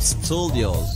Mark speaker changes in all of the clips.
Speaker 1: Studios.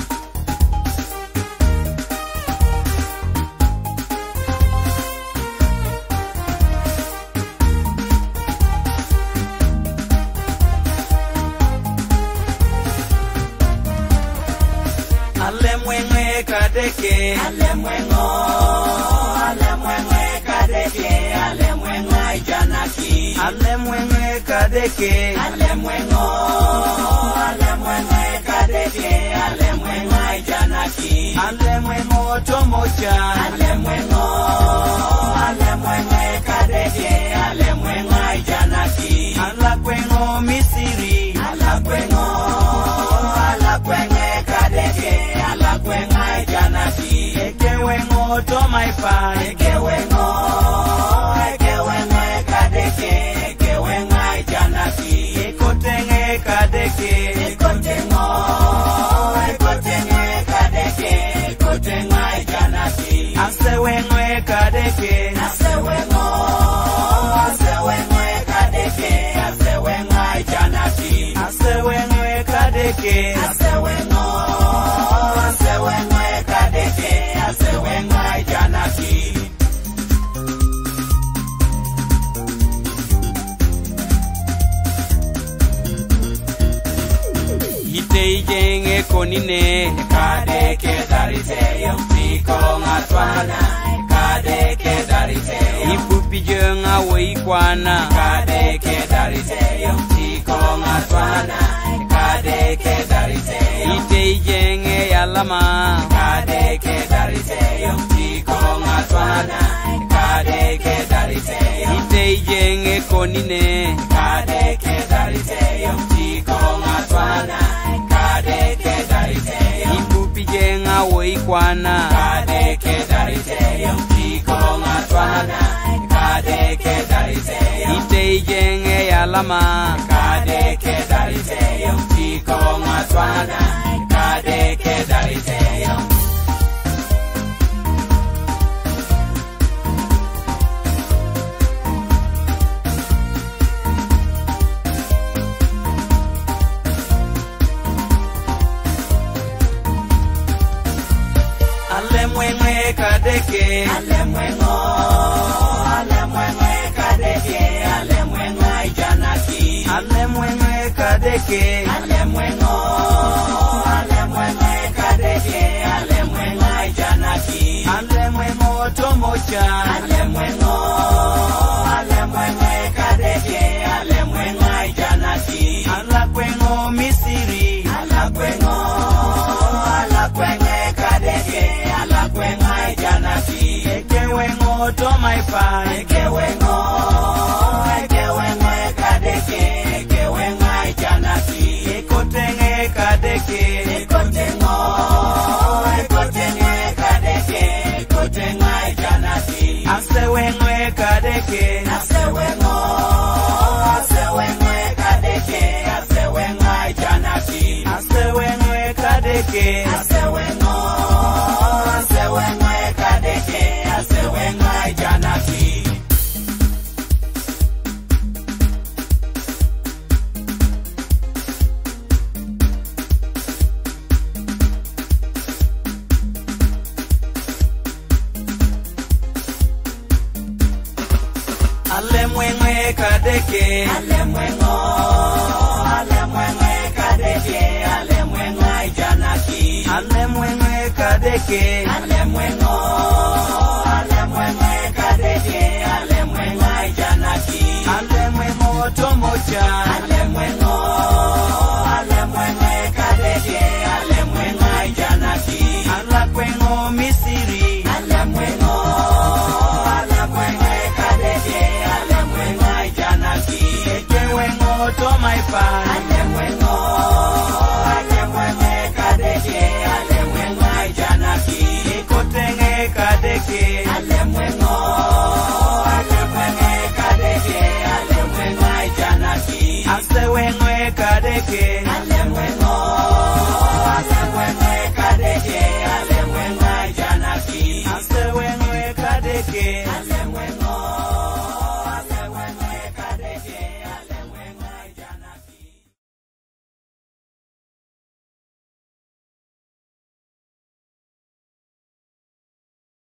Speaker 2: Alemwengwe kadeke, alemwengo, alemwengwe kadeke, alemwengwe janaki, alemwengwe kadeke, alemwengo, alemwengwe kadeke, alemwengwe janaki, alemwengo tomocha, alemwengo, alemwengwe kadeke, alemwengwe janaki, alakwengo misiri, alakwengo, alakwengo kadeke, alakwengo janaki, ekewengo to my fa, ekewengo kadeke, ekewengo janaki, ekotenge kadeke, ekotenge kadeke, ekotenge janaki, asewengo kadeke, asewengo kadeke, asewengo janaki, asewengo kadeke, asewengo kadeke, asewengo janaki. Itejenge konine kadeke darite yopiko ngatwana kadeke darite ipupi jenga weikwana kadeke darite yopiko ngatwana kadeke darite itejenge yalama kadeke darite yopiko ngatwana kadeke darite itejenge konine kadeke darite yopiko ngatwana kadeke darite ipupi jenga weikwana kadeke darite yopiko ngatwana kadeke darite itejenge yalama kadeke darite yopiko ngatwana kadeke darite alemwengwe kadeke, alemwengo, alemwengwe kadeke, alemwengwe janaki, alemwengwe kadeke, alemwengo, alemwengwe kadeke, alemwengwe janaki, alemwengo tomocha, alemwengo, alemwengwe kadeke, alemwengwe janaki, alakwengo misiri, alakwengo kadeke, alakwengo janaki, ekewengo to my fa, ekewengo kadeke, ekewengo janaki, ekotenge kadeke, ekotenge kadeke, ekotenge janaki, asewengo kadeke, asewengo kadeke, asewengo janaki, asewengo kadeke, asewengo kadeke, asewengo janaki. Alemwengwe kadeke, alemwengo kadeke, alemwengo janaki, alemwengwe kadeke, alemwengo kadeke, alemwengo janaki, alemwengo tomocha, alemwengo kadeke, alemwengo janaki, alakwengo misiri, alemwengo kadeke, alemwengo janaki, ekewengo to my fa, alemwengo kadeke, alemwengo janaki, ekotenge kadeke, alemwengo kadeke, alemwengo janaki, asewengo kadeke, alemwengo kadeke, alemwengo janaki, asewengo kadeke.